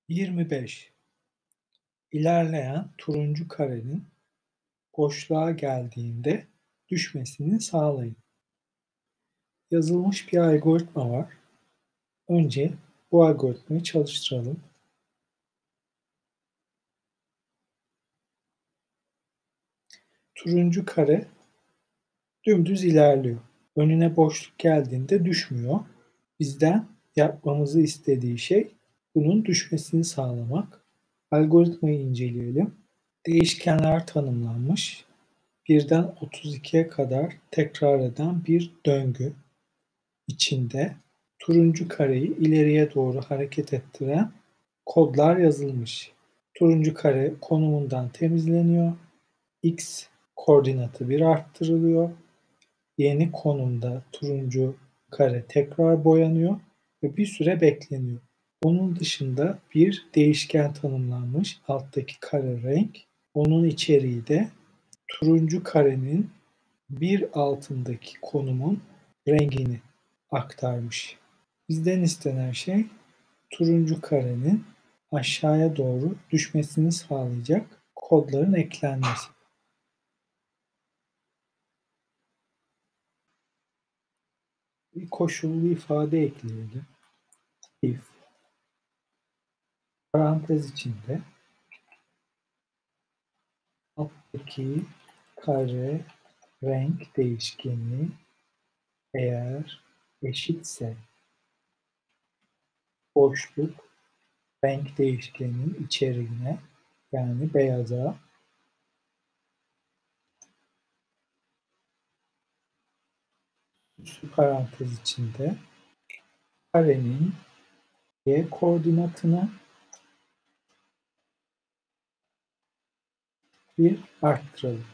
25. İlerleyen turuncu karenin boşluğa geldiğinde düşmesini sağlayın. Yazılmış bir algoritma var. Önce bu algoritmayı çalıştıralım. Turuncu kare dümdüz ilerliyor. Önüne boşluk geldiğinde düşmüyor. Bizden yapmamızı istediği şey bunun düşmesini sağlamak. Algoritmayı inceleyelim. Değişkenler tanımlanmış. 1'den 32'ye kadar tekrar eden bir döngü içinde turuncu kareyi ileriye doğru hareket ettiren kodlar yazılmış. Turuncu kare konumundan temizleniyor. X koordinatı 1 arttırılıyor. Yeni konumda turuncu kare tekrar boyanıyor ve bir süre bekleniyor. Onun dışında bir değişken tanımlanmış alttaki kare renk. Onun içeriği de turuncu karenin bir altındaki konumun rengini aktarmış. Bizden istenen şey turuncu karenin aşağıya doğru düşmesini sağlayacak kodların eklenmesi. Bir koşullu ifade ekleyelim. If parantez içinde alttaki kare renk değişkeni eğer eşitse boşluk renk değişkeninin içeriğine yani beyaza parantez içinde karenin y koordinatını bir arttıralım.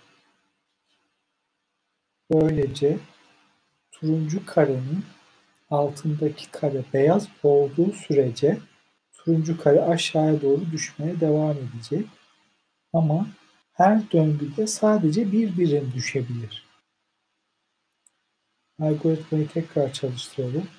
Böylece turuncu karenin altındaki kare beyaz olduğu sürece turuncu kare aşağıya doğru düşmeye devam edecek. Ama her döngüde sadece bir birim düşebilir. Algoritmayı tekrar çalıştıralım.